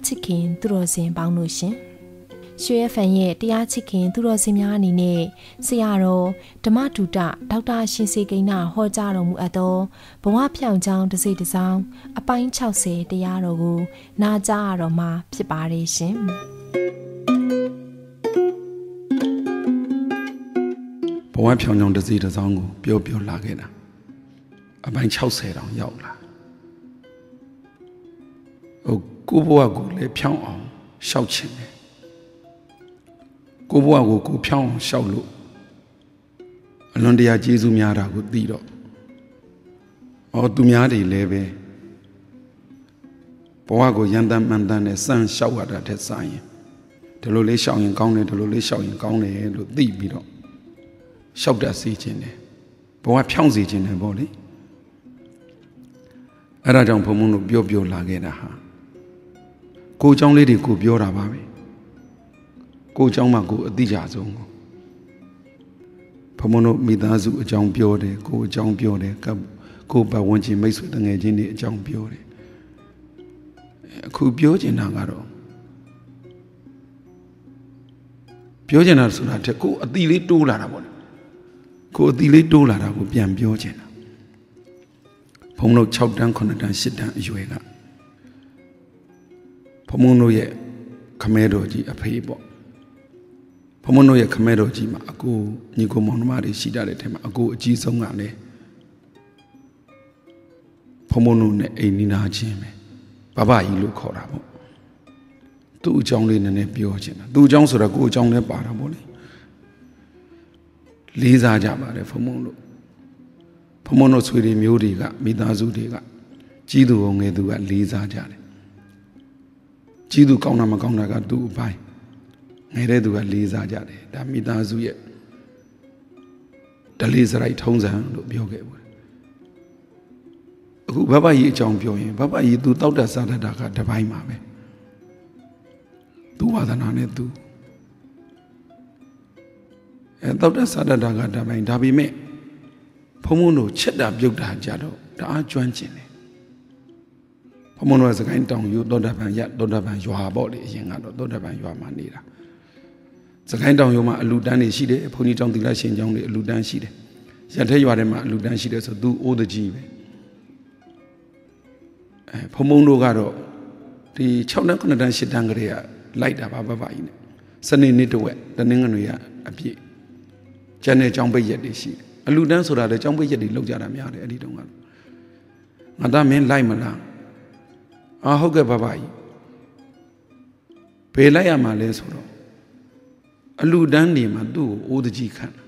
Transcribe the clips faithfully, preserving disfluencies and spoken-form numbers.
ချစ်ခင်သူတော်စင်ပေါင်းလို့ရှင်ရွှေရဖန်ရဲ့တရားချစ်ခင်သူတော်စင်များအနေနဲ့ဆရာတော်ဓမ္မတူတဒေါက်တာရှင်စေကိန်းနာဟောကြားတော်မူအပ်သောဘဝဖြောင့်ကြောင်းတစ်စိတ်တစ်စောင်းအပိုင်း၆၀တရားတော်ကိုနာကြားရတော်မှာဖြစ်ပါတယ်ရှင်ဘဝဖြောင့်ကြောင်းတစ်စိတ်တစ်စောင်းကိုပြောပြောလာခဲ့တာအပိုင်း၆၀တောင်ရောက်လာဟိုကိုဘဝကိုလည်းဖြောင့်အောင်ရှောက်ချင်တယ်ကိုဘဝကိုကိုဖြောင်းအောင်ရှောက်လို့အလွန်တရာကျေးဇူးများတာကိုသိတော့အော်သူများတွေလည်းပဲဘဝကိုရန်တမ်းမှန်တမ်းနဲ့စမ်းရှောက်ရတာတဲ့ဆိုင်ရင်ဒီလိုလေးရှောက်ရင်ကောင်းတယ်ဒီလိုလေးရှောက်ရင်ကောင်းတယ်လို့သိပြီးတော့ရှောက်တတ်စေခြင်းတယ်ဘဝဖြောင်းစေခြင်းတယ်ပေါ့လေအဲ့ဒါကြောင့်ဘုံဘုံတို့ပြောပြောလာခဲ့တာဟာကိုเจ้าလေးတွေကိုပြောတာပါပဲကိုเจ้าမှာကိုအတိအကျဆုံးကိုဘုံဘုံတို့မိသားစုအကြောင်းပြောတယ်ကိုအကြောင်းပြောတယ်ကိုပတ်ဝန်းကျင်မိတ်ဆွေတငယ်ချင်းတွေအကြောင်းပြောတယ်အခုပြောချင်တာကတော့ပြောချင်တာဆိုတာတဲ့ကိုအတိလေးတိုးလာတာပေါ့လေကိုအတိလေးတိုးလာတာကိုပြန်ပြောချင်တာဘုံတို့၆တန်း၇တန်း၈တန်းအရွယ်ကဘုံတို့ရဲ့ခမဲတော်ကြီးအဖေပေါ့ဘုံတို့ရဲ့ခမဲတော်ကြီးမှာအကိုညီကိုမောင်နှမတွေရှိကြတဲ့အထက်မှာအကိုအကြီးဆုံးကလည်းဘုံတို့နဲ့အိမ်နီးနားချင်းပဲဘဘကြီးလို့ခေါ်တာပေါ့သူ့အကြောင်းလေးနည်းနည်းပြောချင်တာသူ့အကြောင်းဆိုတော့ကိုယ်အကြောင်းလည်းပါတာပေါ့လေလေးစားကြပါတယ်ဘုံဘုံတို့ဘုံဘုံတို့ဆွေတွေမျိုးတွေကမိသားစုတွေကကြီးသူငယ်သူကလေးစားကြတယ်ကြီးသူကောင်းတာမကောင်းတာကသူ့အပိုင်းငယ်တဲ့သူကလေးစားကြတယ်ဒါမိသားစုရဲ့ဒလေးစရိုက်ထုံးစံလို့ပြောခဲ့ပါတယ်အခုဘဘကြီးအကြောင်းပြောရင်ဘဘကြီးသူတောက်တတ်စားတတ်တာကတပိုင်းပါပဲသူဝါသနာနဲ့သူအဲတောက်တတ်စားတတ်တာကတပိုင်းဒါပေမဲ့ဘုံဘုံတို့ချက်တာပြုတ်တာကြတော့တအားကျွမ်းကျင်တယ်ဘုံဘုံတို့စကိုင်းတောင်ယူသောတာပန်ရသောတာပန်ရွာပေါ့လေအရင်ကတော့သောတာပန်ရွာမှာနေတာစကိုင်းတောင်ယူမှာအလူတန်းတွေရှိတယ်ဘုန်းကြီးကျောင်းသီလရှင်ကျောင်းတွေအလူတန်းရှိတယ်ရထဲရွာထဲမှာအလူတန်းရှိတယ်ဆိုသူအိုးတကြီးပဲအဲဘုံဘုံတို့ကတော့ဒီ၆တန်း၇တန်း၈တန်းကလေးကလိုက်တာပါဘဘကြီးနဲ့စနေနေ့တဝက်တနင်္ဂနွေကအပြည့်ကျန်တဲ့ကျောင်းပိတ်ရက်တွေရှိတယ်အလူတန်းဆိုတာလည်းကျောင်းပိတ်ရက်တွေလောက်ကြတာများတယ်အဲ့ဒီတုန်းကငါသားမင်းလိုက်မလားအာဟုတ်ကဲ့ဘဘကြီးဘယ်လိုက်ရမှာလဲဆိုတော့အလူတန်းနေမှာသူ့ကိုအိုးတကြီးခံ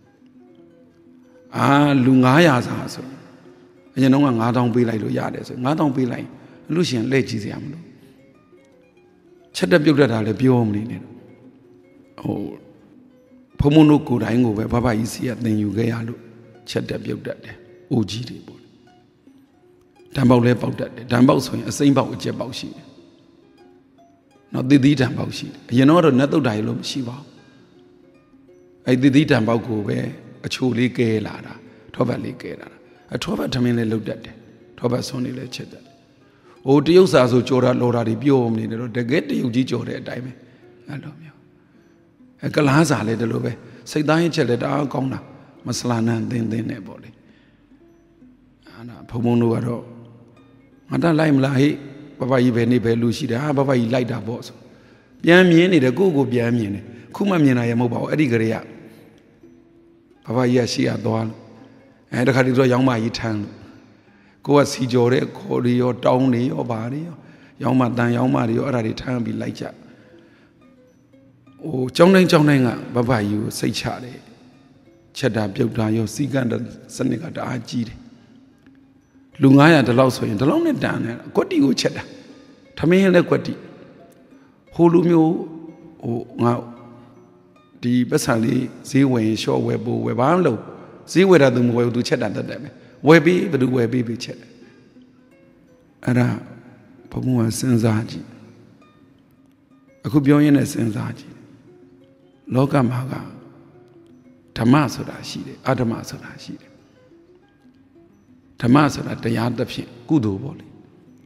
အာလူ၅ရာစာဆိုအရင်တော့က၅တောင်းပေးလိုက်လို့ရတယ်ဆို၅တောင်းပေးလိုက်အလူရှင်လက်ကြည့်စရာမလိုချက်တက်ပြုတ်တတ်တာလည်းပြောမနေနဲ့ဟိုဘုံဘုံတို့ကိုယ်တိုင်ကိုပဲဘဘကြီးစီကသင်ယူခဲ့ရလို့ချက်တက်ပြုတ်တတ်တယ်အိုကြီးတွေပေါ့ဓာန်ပေါက်လဲပေါက်တတ်တယ်ဓာန်ပေါက်ဆိုရင်အစိမ့်ပေါက်အကျက်ပေါက်ရှိတယ်နောက်သီသီဓာန်ပေါက်ရှိတယ်အရင်တော့နတ်တုတ်တာရေလို့မရှိပါဘူးအဲ့သီသီဓာန်ပေါက်ကိုပဲအချိုလေးကဲလာတာထောပတ်လေးကဲလာတာအထောပတ်ထမင်းလည်းလုတ်တတ်တယ်ထောပတ်ဆွန်းလေးလည်းချက်တတ်တယ်ဟိုတရုတ်စာဆိုကြော်တာလော်တာတွေပြောမနေတယ်တော့တကယ်တရုတ်ကြီးကြော်တဲ့အတိုင်းပဲအဲ့လိုမျိုးအဲကလားစာလည်းဒီလိုပဲစိတ်သားရင်ချက်လည်းတအားကောင်းတာမဆလာနန်းသင်းသင်းနဲ့ပေါ့လေအာနာဘုံဘုံတို့ကတော့ငါတလိုက်မလားဟိဘဘကြီးပဲနေပဲလူရှိတယ်ဟာဘဘကြီးလိုက်တာပေါ့ဆိုပြန်မြင်နေတယ်ကိုယ့်ကိုပြန်မြင်တယ်ခုမှမြင်တာရမဟုတ်ပါဘူးအဲ့ဒီကလေးကဘဘကြီးကရှိရသွားလို့အဲတခါတည်းတော့ရောင်းမကြီးထမ်းလို့ကိုကစီကြော်တဲ့ခေါ်ရီရောတောင်းနေရောဘာတွေရောရောင်းမတန်ရောင်းမတွေရောအဲ့ဒါတွေထမ်းပြီးလိုက်ကြဟိုကျောင်းတိုင်းကျောင်းတိုင်းကဘဘကြီးကိုစိတ်ချတယ်ချက်တာပြုတ်တာရောစီကံစနစ်ကတအားကြီးတယ်လူ၅ရာဒီလောက်ဆိုရင်ဒီလောက်နဲ့တန်တယ်ကွက်တီကိုချက်တာထမင်းလည်းကွက်တီဟိုလူမျိုးဟိုငါဒီပတ်စံလေးဈေးဝယ်ရှော့ဝယ်ပို့ဝယ်ဘာမလို့ဈေးဝယ်တာသူမဝယ်ဘူးသူချက်တာတတ်တယ်ပဲဝယ်ပြီးဘယ်သူဝယ်ပြီးပြီးချက်တယ်အဲ့ဒါဘုံဘုံကစဉ်းစားကြည့်အခုပြောရင်းနဲ့စဉ်းစားကြည့်လောကမှာကဓမ္မဆိုတာရှိတယ်အဓမ္မဆိုတာရှိတယ်ဓမ္မဆိုတာတရားတစ်ဖြင့်ကုသိုလ်ပေါ့လေ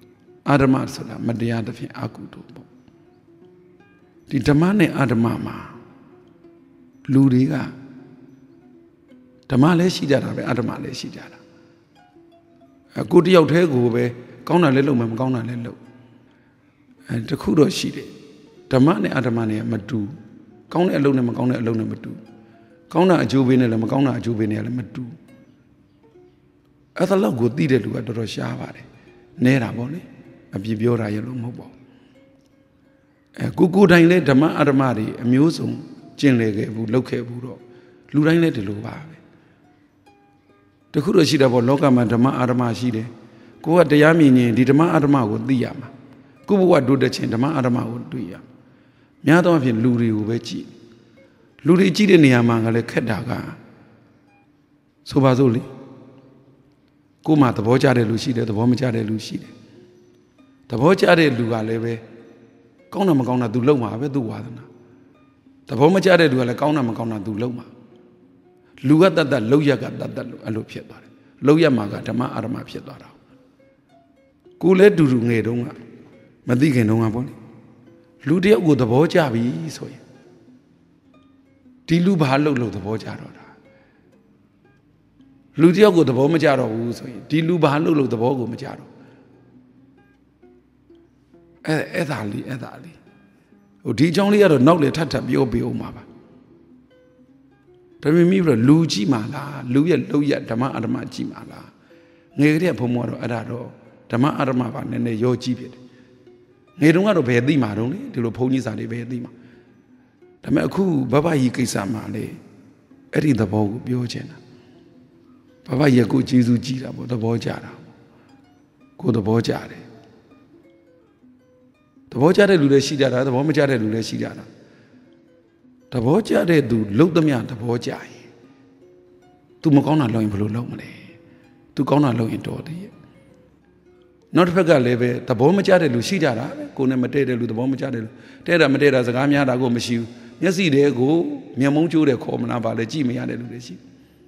အာဓမ္မဆိုတာမတရားသဖြင့်အကုသိုလ်ပေါ့ဒီဓမ္မနဲ့အာဓမ္မမှာလူတွေကဓမ္မလည်းရှိကြတာပဲအာဓမ္မလည်းရှိကြတာအခုတယောက်တည်းကိုပဲကောင်းတာလည်းလုပ်မယ်မကောင်းတာလည်းလုပ်အဲတခုတော့ရှိတယ်ဓမ္မနဲ့အာဓမ္မနဲ့မတူကောင်းတဲ့အလုပ်နဲ့မကောင်းတဲ့အလုပ်နဲ့မတူကောင်းတာအကျိုးပေးနဲ့လည်းမကောင်းတာအကျိုးပေးနဲ့လည်းမတူအဲ့ဒါလောက်ကိုသိတဲ့လူကတော်တော်ရှားပါတယ်နဲတာပေါ့လေအပြစ်ပြောတာရလို့မဟုတ်ပါဘူးအဲကိုကိုတိုင်းလည်းဓမ္မအာဓမ္မတွေအမျိုးစုံကျင့်လေခဲ့ဘူးလုပ်ခဲ့ဘူးတော့လူတိုင်းလည်းဒီလိုပါပဲတခုတော့ရှိတာပေါ့လောကမှာဓမ္မအာဓမ္မရှိတယ်ကိုကတရားမြင်ရင်ဒီဓမ္မအာဓမ္မကိုသိရမှာကိုဘဝတိုးတက်ခြင်းဓမ္မအာဓမ္မကိုတွေ့ရများသောအားဖြင့်လူတွေကိုပဲကြည့်လူတွေကြည့်တဲ့နေရာမှာကလည်းခက်တာကဆိုပါစို့လေကိုမှသဘောကျတဲ့လူရှိတယ်သဘောမကျတဲ့လူရှိတယ်သဘောကျတဲ့လူကလည်းပဲကောင်းတာမကောင်းတာ तू လုံမှာပဲ तू ဝါသနာသဘောမကျတဲ့လူကလည်းကောင်းတာမကောင်းတာ तू လုံမှာလူကတတ်တတ်လောက်ရကတတ်တတ်လို့အဲ့လိုဖြစ်သွားတယ်လောက်ရမှာကဓမ္မအာဓမ္မဖြစ်သွားတာကိုလည်းတူတူငယ်တုန်းကမသိခင်တုန်းကပေါ့လေလူတယောက်ကိုသဘောကျပြီဆိုရင်ဒီလူဘာလို့လို့သဘောကျတော့တာလူတယောက်ကိုသဘောမကျတော့ဘူးဆိုရင်ဒီလူဘာလို့လို့သဘောကိုမကျတော့အဲအဲ့ဒါလေးအဲ့ဒါလေးဟိုဒီအကြောင်းလေးကတော့နောက်လေထပ်ထပ်ပြောပြအောင်ပါပါဒါပေမဲ့ပြီးတော့လူကြည့်မှလားလူရဲ့လောက်ရဓမ္မအာဓမ္မကြည့်မှလားငယ်ကလေးကဘုံမောတော့အဲ့ဒါတော့ဓမ္မအာဓမ္မပါနည်းနည်းရောကြည့်ဖြစ်တယ်ငယ်တုန်းကတော့ဘယ်သိမှာတော့လေဒီလိုဘုန်းကြီးစာတွေဘယ်သိမှာဒါပေမဲ့အခုဘဘကြီးကိစ္စမှာလေအဲ့ဒီသဘောကိုပြောချင်တာဘဘကြီးကကိုကျေးဇူးကြီးတာပေါ့သဘောကျတာကိုသဘောကျတယ်သဘောကျတဲ့လူလည်းရှိကြတာသဘောမကျတဲ့လူလည်းရှိကြတာသဘောကျတဲ့သူလုံသမျှသဘောကျရင် तू မကောင်းတာလုပ်ရင်ဘယ်လိုလုပ်မလဲ तू ကောင်းတာလုပ်ရင်တော်တယ်နောက်တစ်ဖက်ကလည်းပဲသဘောမကျတဲ့လူရှိကြတာပဲကိုယ်နဲ့မတည့်တဲ့လူသဘောမကျတဲ့လူတဲ့တာမတည့်တာစကားများတာကိုမရှိဘူးမျက်စိတည်းကိုမျက်မုံးကျိုးတဲ့ခေါ်မလားပါလေကြည့်မရတဲ့လူတွေရှိ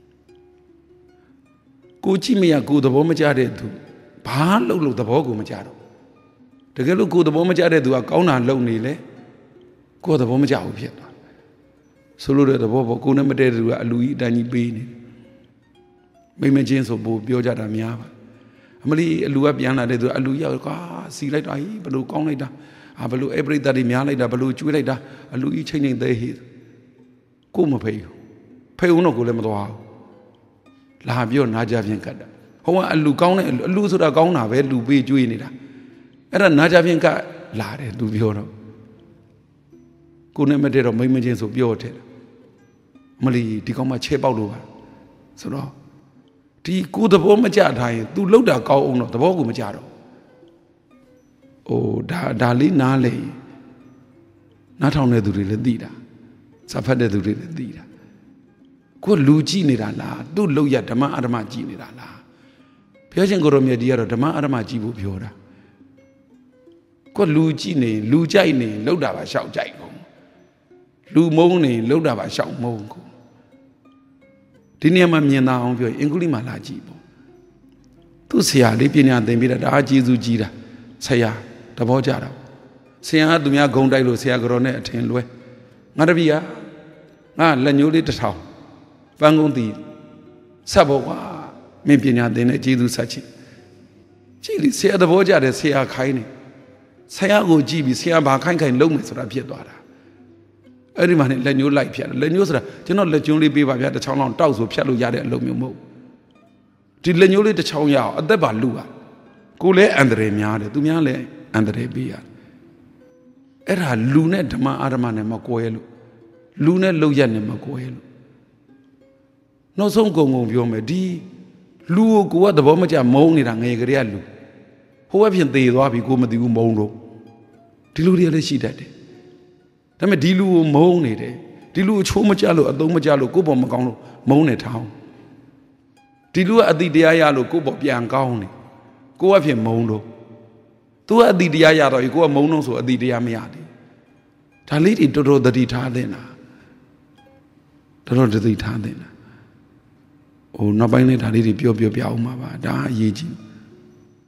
ကိုကြည့်မရကိုသဘောမကျတဲ့သူဘာလုပ်လို့သဘောကိုမကျတော့တကယ်လို့ကိုသဘောမကျတဲ့သူကကောင်းတာလုပ်နေလေကိုသဘောမကျဘူးဖြစ်သွားဆိုလို့တဲ့သဘောပေါ့ကိုနဲ့မတည့်တဲ့သူကအလူကြီးအတန်းကြီးပေးနေမိမချင်းဆိုပို့ပြောကြတာများပါအမလီအလူကပြန်လာတဲ့သူအလူရောက်ကွာစီလိုက်တာဟိဘလို့ကောင်းလိုက်တာဟာဘလို့အပရိသတ်တွေများလိုက်တာဘလို့ကျွေးလိုက်တာအလူကြီးချိန်ချိန်သေးဟိကိုမဖေးဘူးဖေးဦးတော့ကိုလည်းမသွားဘူးလာပြောနာကြဖြင့်ကတ်တာဟိုကအလူကောင်းတဲ့အလူဆိုတာကောင်းတာပဲလူပေးကျွေးနေတာအဲ့ဒါနာကြဖြင့်ကလာတယ်သူပြောတော့ကိုနဲ့မတည့်တော့မိမချင်းဆိုပြောတယ်အမလီဒီကောင်မှချဲပေါက်လို့ပါဆိုတော့ဒီကိုသဘောမကျထားရင် तू လောက်တာကောင်းအောင်တော့သဘောကိုမကျတော့ဟိုဒါဒါလေးနားလေနားထောင်တဲ့သူတွေလည်းသိတာစာဖတ်တဲ့သူတွေလည်းသိတာကိုလူကြည့်နေတာလားသူ့လောက်ရဓမ္မအာဓမ္မကြည့်နေတာလားပြောချင်းကိုရောမြတ်ဒီကတော့ဓမ္မအာဓမ္မကြည့်ဖို့ပြောတာကိုလူကြည့်နေလူကြိုက်နေလောက်တာပါရှောက်ကြိုက်ကုန်လူမုန်းနေလောက်တာပါရှောက်မုန်းကုန်ဒီနေရာမှာမြင်သာအောင်ပြောရင်အင်္ဂုလိမာလာကြည့်ပေါ့သူ့ဆရာလေးပညာသင်ပြီးတာဒါအကျေးဇူးကြီးတာဆရာသဘောကျတာဆရာကသူများဂုံတိုက်လို့ဆရာကြော်နဲ့အထင်လွဲငါတပည့်ကငါလက်ညိုးလေးတစ်ထောင်ပန်းကုန်းတီဆက်ဖို့ကွာမင်းပညာသင်တဲ့ကျေးဇူးဆက်ချင်းကြည့်လေဆရာသဘောကျတယ်ဆရာခိုင်းနေဆရာကိုကြည့်ပြီးဆရာဘာခိုင်းခိုင်းလုံးမယ်ဆိုတာဖြစ်သွားတာအဲ့ဒီမှာနဲ့လက်ညှိုးလိုက်ဖြတ်လက်ညှိုးဆိုတာကျွန်တော်လက်ကျုံးလေးပေးပါဗျာတစ်ချောင်းလောက်တောက်ဆိုဖြတ်လို့ရတဲ့အလုပ်မျိုးမဟုတ်ဒီလက်ညှိုးလေးတစ်ချောင်းရအောင်အသက်ပါလူပါကိုလည်းအန္တရာယ်များတယ်သူများလည်းအန္တရာယ်ပေးရတယ်အဲ့ဒါလူနဲ့ဓမ္မအာဓမ္မနဲ့မကွဲလို့လူနဲ့လောက်ရက်နဲ့မကွဲလို့နောက်ဆုံးကုံကုံပြောမယ်ဒီလူကိုကိုကသဘောမကျမုန်းနေတာငယ်ကလေးကလူဟိုဘက်ဖြင့်သေသွားပြီကိုမသိဘူးမုန်းတော့ဒီလူတွေလည်းရှိတတ်တယ်ဒါပေမဲ့ဒီလူကိုမုန်းနေတယ်ဒီလူအချိုးမကြလို့အသုံးမကြလို့ကိုယ့်ဘောမကောင်းလို့မုန်းနေထောင်းဒီလူကအတိတရားရလို့ကိုယ့်ဘောပြန်ကောင်းနေကိုယ့်အဖြစ်မုန်းတော့သူကအတိတရားရတော့ကိုယ့်ကမုန်းတော့ဆိုအတိတရားမရတယ်ဒါလေးတွေတော်တော်သတိထားသင့်တာတော်တော်သတိထားသင့်တာဟိုနောက်ပိုင်းလေးဒါလေးတွေပြောပြောပြအောင်ပါပါဒါအရေးကြီး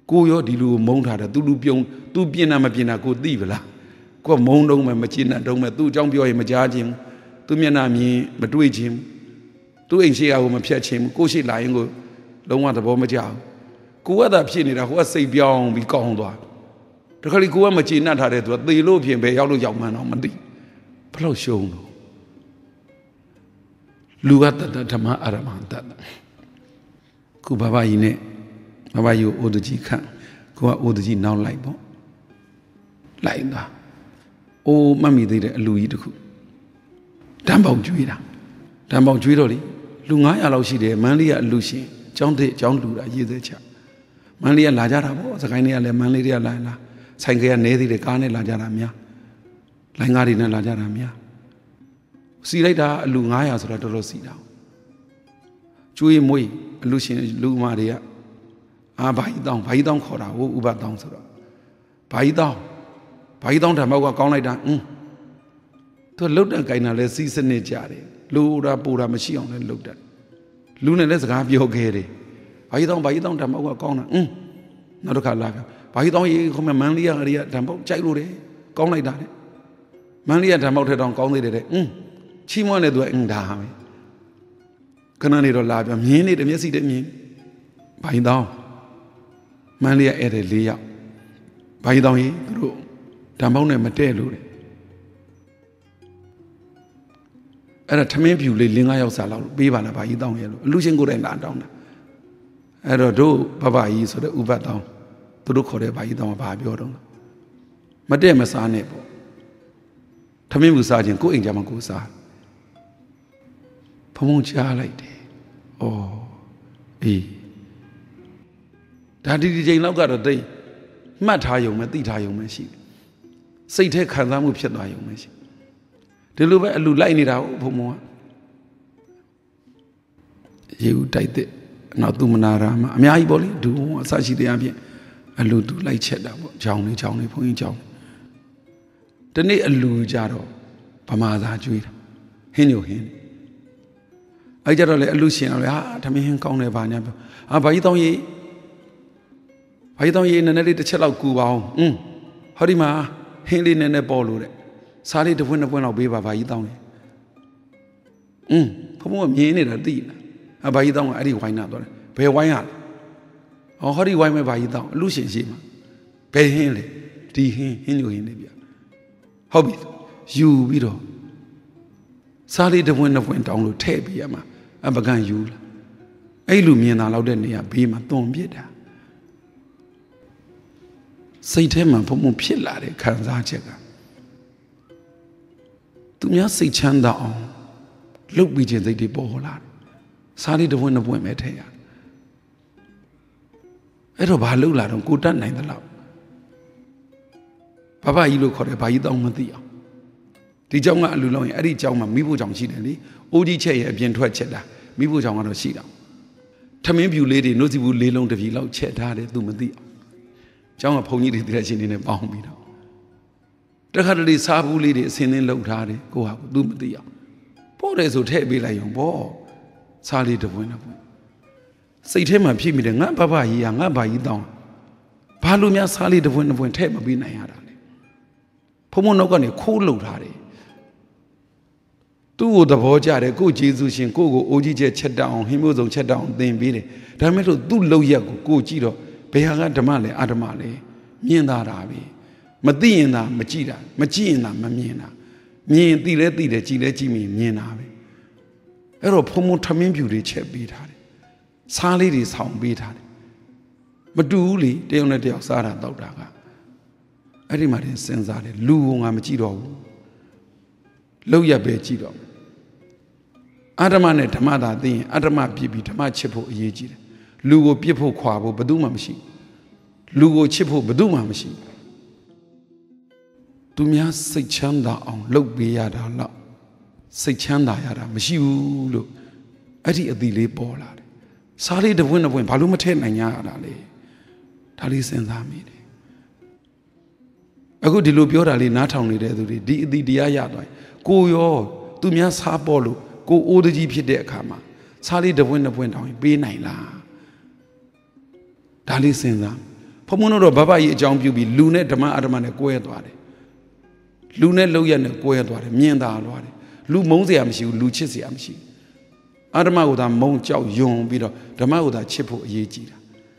ကိုရောဒီလူကိုမုန်းထားတယ်သူလူပြုံသူပြင်းတာမပြင်းတာကိုသိပလားကိုကမုန်းတော့မှမချင်တော့မှသူ့အကြောင်းပြောရင်မကြားခြင်းသူမျက်နှာမြင်မတွေ့ခြင်းသူအိမ်ရှိရာကိုမဖြတ်ခြင်းကိုရှိလာရင်ကိုလုံးဝသဘောမကျဘူးကိုကသာဖြစ်နေတာကိုကစိတ်ပြောင်းပြီးကောင်းသွားတခါလေကိုကမချင်ထားတဲ့သူကသေလို့ဖြစ်ပဲရောက်လို့ရောက်မှန်းတော့မသိဘလို့ရှုံးတော့လူကတတဓမ္မအာရမတတခုဘဘကြီးနဲ့ဘဘကြီးကိုအိုတကြီးခန့်ကိုကအိုတကြီးနောက်လိုက်ပေါ့လိုက်သွားအိုးမှတ်မိသေးတယ်အလူကြီးတခုတန်းပေါင်ကျွေးတာတန်းပေါင်ကျွေးတော့လေလူnine hundredလောက်ရှိတယ်မန်းလေးကအလူရှင်ကျောင်းတဲ့ကျောင်းလူတာရေးသေးချမန်းလေးကလာကြတာပေါ့စကိုင်းလေးကလည်းမန်းလေးတွေကလာလာဆိုင်ကကနေသေးတယ်ကားနဲ့လာကြတာများလိုင်းကားတွေနဲ့လာကြတာများစီလိုက်တာအလူnine hundredဆိုတာတော်တော်စီတာကျွေးမွေးအလူရှင်လူမတွေကအာဘာကြီးတောင်းဘာကြီးတောင်းခေါ်တာဟိုဥပတောင်းဆိုတော့ဘာကြီးတောင်းဘာကြီးတောင်းဓမ္မောက်ကကောင်းလိုက်တာอืมသူလှုပ်တဲ့ကိုင်တာလဲစီးစနစ်ကြတယ်လူတာပူတာမရှိအောင်လဲလှုပ်တယ်လူနဲ့လည်းစကားပြောခဲ့တယ်ဘာကြီးတောင်းဘာကြီးတောင်းဓမ္မောက်ကကောင်းတာอืมနောက်တစ်ခါလာပြန်ဘာကြီးတောင်းရေးခေါ်မှမန်းလေးရအရိယဓမ္မောက်ကြိုက်လို့တယ်ကောင်းလိုက်တာတဲ့မန်းလေးရဓမ္မောက်ထက်တောင်ကောင်းသေးတယ်တဲ့อืมချီးမွမ်းတယ်သူကအင်းဒါဟာပဲခဏနေတော့လာပြန်မြင်းနေတယ်မျက်စိတည်းမြင်ဘာကြီးတောင်းမန်းလေးရအဲ့တဲ့၄ယောက်ဘာကြီးတောင်းရေးသူတို့ဓမ္မောက်နဲ့မတည့်လို့တဲ့အဲ့ဒါထမင်းဖြူလေး၄-၅ယောက်စားလောက်ပေးပါလားဘာကြီးတောင်းရဲ့လို့အလူရှင်ကိုယ်တိုင်လာတောင်းတာအဲ့တော့တို့ဘဘကြီးဆိုတဲ့ဥပတ်တောင်းသူတို့ခေါ်တဲ့ဘာကြီးတောင်းကဘာပြောတော့မတည့်မစားနဲ့ပေါ့ထမင်းဖြူစားခြင်းကိုယ်အိမ်ကြမှာကိုယ်စားဖုံဖုံချားလိုက်တယ်ဩအေးဒါဒီဒီချိန်လောက်ကတော့တိတ်မှတ်ထားယုံပဲသိထားယုံပဲရှိတယ်စိတ်ထဲခံစားမှုဖြစ်သွားယုံပဲရှိဒီလိုပဲအလူလိုက်နေတာဟုတ်ဘုံဘုံကရေဦးတိုက်တဲ့နောက်သူမနာရာမှာအများကြီးပေါ့လေဒူအစရှိတဲ့အပြင်အလူသူလိုက်ချက်တာပေါ့ကြောင်လေးကြောင်လေးဘုန်းကြီးကြောင်ဒီနေ့အလူကြတော့ဗမာသာကျွေးတာဟင်းညိုဟင်းအဲ့ကြတော့လေအလူရှင်တော့လေဟာထမင်းဟင်းကောင်းတယ်ဗာညာပြောအာဘာကြီးတောင်းရေးဘာကြီးတောင်းရေးနည်းနည်းလေးတစ်ချက်လောက်ကူပါအောင်อืมဟောဒီမှာဟင်းလေးနည်းနည်းပေါ်လို့တဲ့စားလေးတစ်ပွင့်တစ်ပွင့်လောက်ပေးပါဘာကြီးတောင်းလေอืมဘုံဘုံကမြင်နေတာသိလားအဘာကြီးတောင်းကအဲ့ဒီဝိုင်းနာတော့တယ်ဘယ်ဝိုင်းရလဲဟောဟောဒီဝိုင်းမဲ့ဘာကြီးတောင်းအလူရှင်ရှိမှာဘယ်ဟင်းလဲဒီဟင်းဟင်းညိုဟင်းလေးပြဟုတ်ပြီယူပြီးတော့စားလေးတစ်ပွင့်တစ်ပွင့်တောင်းလို့ထည့်ပြီးရမှာအပကံယူလာအဲ့လူမြင်တာလောက်တဲ့နေရာဘေးမှာသွန်ပြစ်တာစိတ်ထဲမှာဘုံဘုံဖြစ်လာတဲ့ခံစားချက်ကသူများစိတ်ချမ်းသာအောင်လှုပ်ပြီးခြင်းစိတ်တွေပေါ်လာတယ်စားလေးတစ်ပွင့်တစ်ပွင့်ပဲထည့်ရအဲ့တော့ဘာလှုပ်လာတော့ကိုတတ်နိုင်သလားဘဘကြီးလို့ခေါ်တယ်ဘာကြီးတောင်းမသိအောင်ဒီเจ้าကအလူလုံးရင်အဲ့ဒီเจ้าမှာမိဖို့ကြောင့်ရှိတယ်လေအိုးကြီးချက်ရဲ့အပြင်ထွက်ချက်တာမိဖို့ကြောင့်ကတော့ရှိတာထမင်းပြူလေးတွေနှုတ်စီဘူးလေးလုံးတစ်ပြီလောက်ချက်ထားတယ်သူမသိအောင်เจ้าကဘုံကြီးတွေတည်းရှင်နေနဲ့ပေါင်းပြီးတော့တခါတလေစားဘူးလေးတွေအစင်းင်းလှုပ်ထားတယ်ကိုဟာကိုသူမသိအောင်ပို့တယ်ဆိုထည့်ပေးလိုက်ရုံပေါ့စားလေးတစ်ပွင့်တစ်ပွင့်စိတ်ထဲမှာဖြစ်မိတယ်ငါဘဘကြီးကငါဘာကြီးတောင်းဘာလို့များစားလေးတစ်ပွင့်တစ်ပွင့်ထည့်မပေးနိုင်ရတာလဲဖုံဖုံနောက်ကနေခိုးလှုပ်ထားတယ်သူ့ကိုသဘောကျတယ်ကိုဂျေဇုရှင်ကိုကိုအိုးကြီးချက်ချက်တောင်းဟင်းမိုးစုံချက်တောင်းသင်ပေးတယ်ဒါပေမဲ့လို့သူ့လောက်ရက်ကိုကိုကြည့်တော့ဘယ်ဟာကဓမ္မလဲအဓမ္မလဲမြင်သာတာပဲမသိရင်သာမကြည့်တာမကြည့်ရင်သာမမြင်တာမြင်သိလဲသိတယ်ကြည့်လဲကြည့်မိမြင်တာပဲအဲ့တော့ဖုံဖုံထမင်းပြူတွေချက်ပေးထားတယ်စားလေးတွေဆောင်းပေးထားတယ်မတူဘူးလေတယောက်နဲ့တယောက်စားတာတောက်တာကအဲ့ဒီမှာတင်စဉ်းစားတယ်လူကငါမကြည့်တော့ဘူးလောက်ရပဲကြည့်တော့အဓမ္မနဲ့ဓမ္မသာသိရင်အဓမ္မပြစ်ပြီးဓမ္မချစ်ဖို့အရေးကြီးတယ်လူကိုပြစ်ဖို့ခွာဖို့ဘယ်သူမှမရှိလူကိုချစ်ဖို့ဘယ်သူမှမရှိသူများစိတ်ချမ်းသာအောင်လုပ်ပေးရတာလောက်စိတ်ချမ်းသာရတာမရှိဘူးလို့အဲ့ဒီအသီလေးပေါ်လာတယ်စားလေးတစ်ပွင့်တစ်ပွင့်ဘာလို့မထည့်နိုင်ရတာလဲဒါလေးစဉ်းစားမိတယ်အခုဒီလိုပြောတာလေးနားထောင်နေတဲ့သူတွေဒီအသီတရားရသွားကိုရောသူများစားပေါ်လို့ကိုအိုးတကြီးဖြစ်တဲ့အခါမှာစားလေးတစ်ပွင့်တစ်ပွင့်တောင်းရင်ပေးနိုင်လားဒါလေးစဉ်းစားဘုံဘုံတို့ဘဘကြီးအကြောင်းပြုပြီးလူနဲ့ဓမ္မအဓမ္မနဲ့ကိုယ်ရသွားတယ်လူနဲ့လောက်ရနဲ့ကိုယ်ရသွားတယ်မြင်သာသွားတယ်လူမုန်းစရာမရှိဘူးလူချစ်စရာမရှိဘူးအဓမ္မကိုသာမုန်းကြောက်ယွံပြီးတော့ဓမ္မကိုသာချစ်ဖို့အရေးကြီးတာ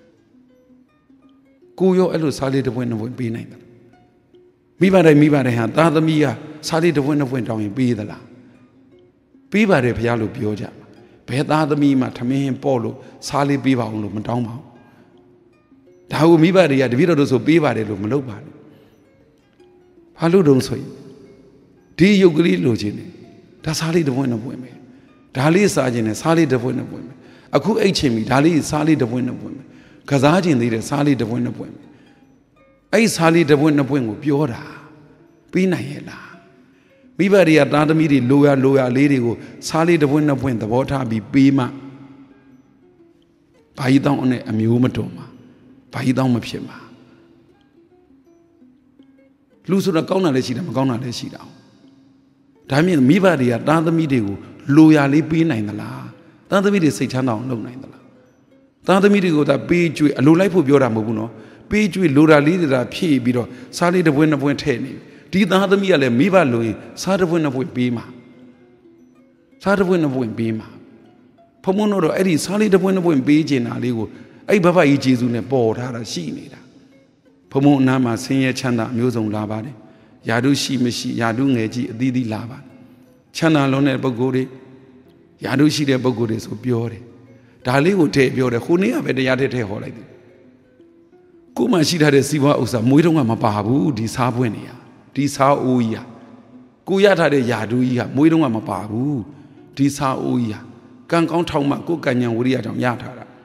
ကိုရောအဲ့လိုစားလေးတစ်ပွင့်နှစ်ပွင့်ပေးနိုင်တယ်မိဘတိုင်းမိဘတိုင်းဟာသားသမီးကစားလေးတစ်ပွင့်နှစ်ပွင့်တောင်းရင်ပေးသလားပေးပါတယ်ဘုရားလို့ပြောကြဘယ်သားသမီးမှထမင်းပေါ့လို့စားလေးပေးပါအောင်လို့မတောင်းပါဘူးဒါကိုမိဘတွေကတပည့်တော်တို့ဆိုပေးပါတယ်လို့မလုပ်ပါနဲ့ဘာလို့တုံးဆိုရင်ဒီယုတ်ကလေးလိုချင်တယ်ဒါစားလေးတစ်ပွင့်နှစ်ပွင့်ပဲဒါလေးစားခြင်းနဲ့စားလေးတစ်ပွင့်နှစ်ပွင့်ပဲအခုအိတ်ချင်ပြီဒါလေးစားလေးတစ်ပွင့်နှစ်ပွင့်ပဲကစားခြင်းသေးတယ်စားလေးတစ်ပွင့်နှစ်ပွင့်ပဲအဲ့စားလေးတစ်ပွင့်နှစ်ပွင့်ကိုပြောတာပြီးနိုင်ရဲ့လားမိဘတွေကသားသမီးတွေလိုရလိုရလေးတွေကိုစားလေးတစ်ပွင့်နှစ်ပွင့်သဘောထားပြီးပေးမှဘာကြီးတောင်းနဲ့အမျိုးမတော်မှာဘာကြီးတောင်းမဖြစ်မှာလူဆိုတာကောင်းတာလည်းရှိတယ်မကောင်းတာလည်းရှိတာဒါမြင်မိဘတွေကသားသမီးတွေကိုလိုရလေးပေးနိုင်သလားသားသမီးတွေစိတ်ချမ်းသာအောင်လုပ်နိုင်သလားသားသမီးတွေကိုသာပေးကြွေအလိုလိုက်ဖို့ပြောတာမဟုတ်ဘူးနော်ပေးကြွေလိုတာလေးတွေသာဖြည့်ပြီးတော့စားလေးတစ်ပွင့်နှစ်ပွင့်ထည့်နေဒီသားသမီးကလည်းမိဘလိုရင်စားတစ်ပွင့်နှစ်ပွင့်ပေးမှာစားတစ်ပွင့်နှစ်ပွင့်ပေးမှာဖုံဖုံတို့တော့အဲ့ဒီစားလေးတစ်ပွင့်နှစ်ပွင့်ပေးခြင်းတာလေးကိုအဲ့ဘဘကြီးဂျေဇုနဲ့ပေါ်ထားတာရှိနေတာဖုံဖုံအနားမှာဆင်းရဲချမ်းသာအမျိုးစုံလာပါတယ်ယာတုရှိမရှိယာတုငယ်ကြီးအသီးသီးလာပါတယ်ချမ်းသာလုံးတဲ့ပုဂ္ဂိုလ်တွေယာတုရှိတဲ့ပုဂ္ဂိုလ်တွေဆိုပြောတယ်ဒါလေးကိုထည့်ပြောတယ်ခုနေ့ကပဲတရားထည့်ထည့်ဟောလိုက်တယ်ကိုမှရှိထားတဲ့စီးပွားဥစ္စာမွေးတုံးကမပါဘူးဒီစားပွင့်နေရဒီစားအိုးကြီးဟာကိုရထားတဲ့ယာတုကြီးဟာမွေးတုံးကမပါဘူးဒီစားအိုးကြီးဟာကံကောင်းထောက်မှကိုကံဉဏ်ဝိရိယကြောင့်ရထားတာ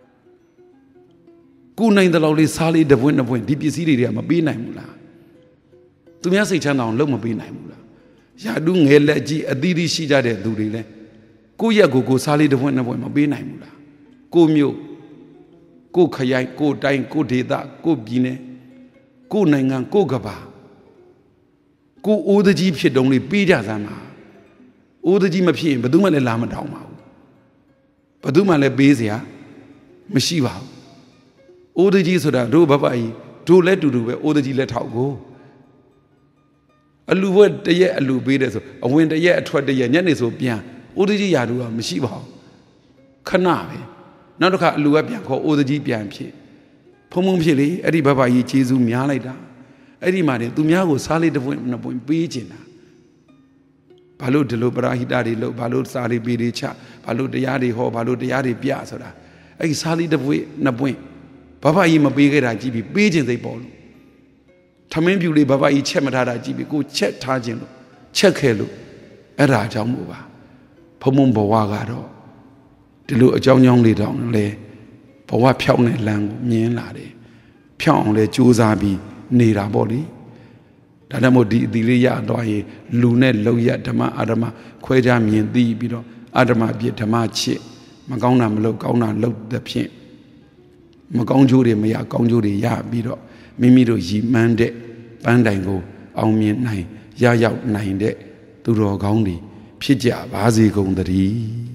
ကိုနိုင်တဲ့လောက်လေးစားလေးတစ်ပွင့်တစ်ပွင့်ဒီပစ္စည်းတွေကမပေးနိုင်ဘူးလားသူများစိတ်ချမ်းသာအောင်လုပ်မပေးနိုင်ဘူးလားယာတုငယ်လက်ကြီးအသီးသီးရှိကြတဲ့သူတွေလည်းကိုရက်ကိုကိုစားလေးတစ်ပွင့်တစ်ပွင့်မပေးနိုင်ဘူးလားကိုမျိုးကိုခရိုင်ကိုတိုင်းကိုဒေသကိုပြည်နယ်ကိုနိုင်ငံကိုကဘာကိုအိုးတကြီးဖြစ်တုံးလေးပေးကြစမ်းပါအိုးတကြီးမဖြစ်ရင်ဘယ်သူမှလည်းလာမတောင်းပါဘူးဘယ်သူမှလည်းပေးเสียမရှိပါဘူးအိုးတကြီးဆိုတာတို့ဘဘကြီးတို့လည်းတူတူပဲအိုးတကြီးလက်ထောက်ကိုအလူဘွဲတရက်အလူပေးတယ်ဆိုအဝင်တရက်အထွက်တရက်ညနေဆိုပြန်အိုးတကြီးယာတူကမရှိပါဘူးခဏပဲနောက်တစ်ခါအလူကပြန်ခေါ်အိုးတကြီးပြန်ဖြစ်ဖုံဖုံဖြစ်လေအဲ့ဒီဘဘကြီးကျေးဇူးများလိုက်တာအဲ့ဒီမှာတည်းသူများကိုစားလေးတစ်ပွင့်နှစ်ပွင့်ပေးခြင်းတာဘာလို့ဒီလိုပရာဟိတတွေလုပ်ဘာလို့စားလေးပေးတွေချဘာလို့တရားတွေဟောဘာလို့တရားတွေပြဆိုတာအဲ့ဒီစားလေးတစ်ပွင့်နှစ်ပွင့်ဘဘကြီးမပေးခဲ့တာကြည့်ပြီးပေးခြင်းစိတ်ပေါ်လို့ထမင်းပြူလေးဘဘကြီးချက်မထားတာကြည့်ပြီးကိုချက်ထားခြင်းလို့ချက်ခဲ့လို့အဲ့ဒါကြောင့်မို့ပါဖုံဖုံဘဝကတော့ဒီလိုအကြောင်းကြောင်းလေးတောင်လဲဘဝဖြောင်းတဲ့လမ်းကိုမြင်လာတယ်ဖြောင်းအောင်လဲကြိုးစားပြီးနေတာပေါ့လေဒါကြောင့်မို့ဒီအသီလေးရသွားရင်လူနဲ့လုံရဓမ္မအာဓမ္မခွဲခြားမြင်သိပြီးတော့အာဓမ္မပြဓမ္မချစ်မကောင်းတာမလုပ်ကောင်းတာလုပ်တဲ့ဖြင့်မကောင်းကျိုးတွေမရကောင်းကျိုးတွေရပြီးတော့မိမိတို့ရည်မှန်းတဲ့ပန်းတိုင်ကိုအောင်မြင်နိုင်ရရောက်နိုင်တဲ့သူတော်ကောင်းတွေဖြစ်ကြပါစေကုန်သတည်း